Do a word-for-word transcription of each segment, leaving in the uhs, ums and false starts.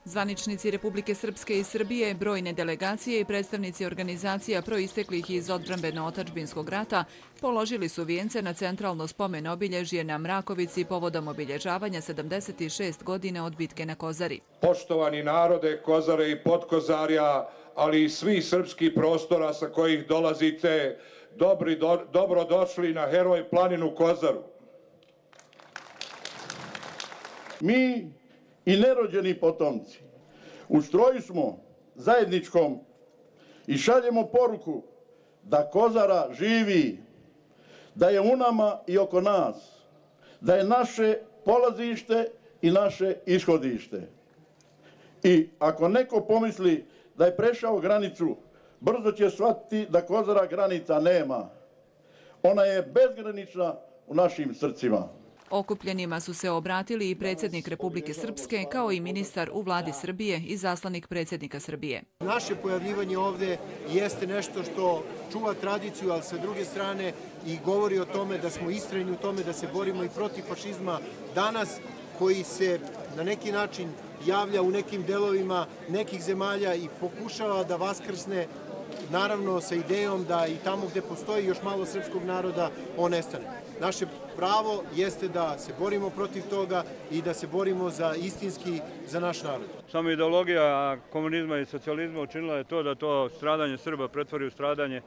Zvaničnici Republike Srpske i Srbije, brojne delegacije i predstavnici organizacija proisteklih iz odbrambeno-otadžbinskog rata položili su vijence na centralno spomen obilježje na Mrakovici povodom obilježavanja sedamdeset šest godine od bitke na Kozari. Poštovani narode Kozare i Podkozarja, ali i svih srpskih prostora sa kojih dolazite, dobri, do, dobro došli na Heroj planinu Kozaru. Mi i nerođeni potomci u stroju smo zajedničkom i šaljemo poruku da Kozara živi, da je u nama i oko nas, da je naše polazište i naše ishodište. I ako neko pomisli da je prešao granicu, brzo će shvatiti da Kozara granica nema. Ona je bezgranična u našim srcima. Okupljenima su se obratili i predsjednik Republike Srpske, kao i ministar u vladi Srbije i zaslanik predsjednika Srbije. Naše pojavljivanje ovdje jeste nešto što čuva tradiciju, ali sa druge strane i govori o tome da smo istrajni u tome da se borimo i protiv fašizma danas, koji se na neki način javlja u nekim delovima nekih zemalja i pokušava da vaskrsne, naravno sa idejom da i tamo gdje postoji još malo srpskog naroda, on nestane. Naše pravo jeste da se borimo protiv toga i da se borimo za istinski za naš narod. Samo ideologija komunizma i socijalizma učinila je to da to stradanje Srba pretvori u stradanje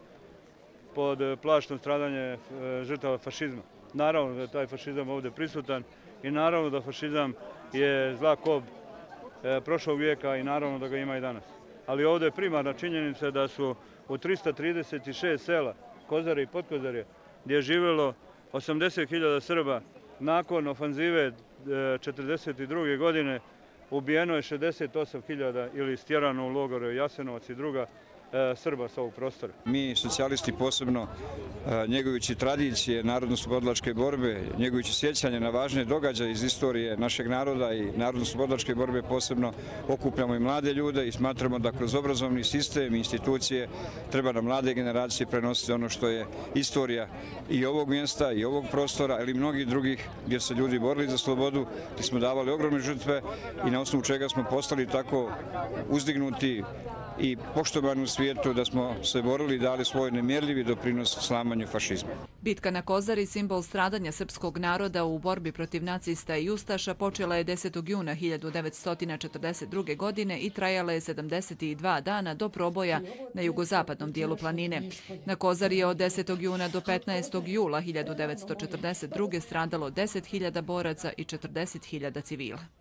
pod plaštom stradanje žrtava fašizma. Naravno da je taj fašizam ovdje prisutan i naravno da fašizam je zla kob prošlog vijeka i naravno da ga ima i danas. Ali ovdje je primarna činjenica da su u trista trideset šest sela Kozare i Podkozarje, gdje je živjelo osamdeset hiljada Srba, nakon ofanzive četrdeset druge godine ubijeno je šezdeset osam hiljada ili stjerano u logore Jasenovac i druga Srba s ovog prostora. Mi, socijalisti, posebno njegujući tradicije narodno-slobodilačke borbe, njegujući sjećanje na važne događaje iz istorije našeg naroda i narodno-slobodilačke borbe, posebno okupljamo i mlade ljude i smatramo da kroz obrazovni sistem i institucije treba na mlade generacije prenositi ono što je istorija i ovog mjesta i ovog prostora, ali i mnogih drugih gdje se ljudi borili za slobodu, gdje smo davali ogromne žrtve i na osnovu čega smo postali tako uzdignuti i poštovani u svijetu da smo se borili i dali svoj nemjerljivi doprinos slamanju fašizma. Bitka na Kozari, simbol stradanja srpskog naroda u borbi protiv nacista i ustaša, počela je desetog juna hiljadu devetsto četrdeset druge. godine i trajala je sedamdeset dva dana do proboja na jugozapadnom dijelu planine. Na Kozari je od desetog juna do petnaestog jula hiljadu devetsto četrdeset druge. stradalo deset hiljada boraca i četrdeset hiljada civila.